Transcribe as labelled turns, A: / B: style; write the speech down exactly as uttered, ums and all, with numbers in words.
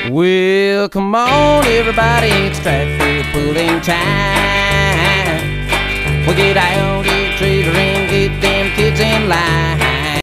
A: Well, come on, everybody, it's tractor pulling time. We'll get out, get a trailer, and get them kids in line.